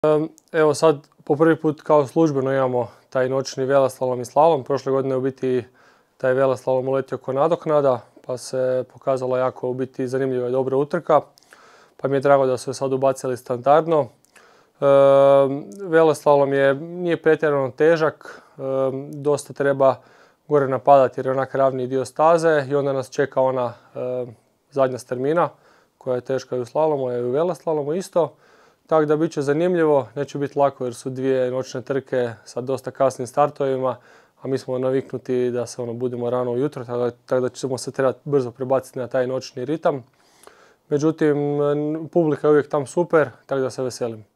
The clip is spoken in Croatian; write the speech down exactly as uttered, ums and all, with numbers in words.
Evo sad po prvi put kao službeno imamo taj noćni veleslalom i slalom. Prošle godine u biti taj veleslalom uletio ko nadoknada, pa se pokazala jako u biti zanimljiva i dobra utrka. Pa mi je drago da su je sad ubacili standardno. E, veleslalom je, nije pretjerano težak, e, dosta treba gore napadati jer je onak ravni dio staze i onda nas čeka ona e, zadnja strmina koja je teška i u slalomu i u veleslalomu isto. Tako da bit će zanimljivo, neće biti lako jer su dvije noćne trke sa dosta kasnim startovima, a mi smo naviknuti da se ono budimo rano ujutro, tako da, tako da ćemo se trebati brzo prebaciti na taj noćni ritam. Međutim, publika je uvijek tam super, tako da se veselim.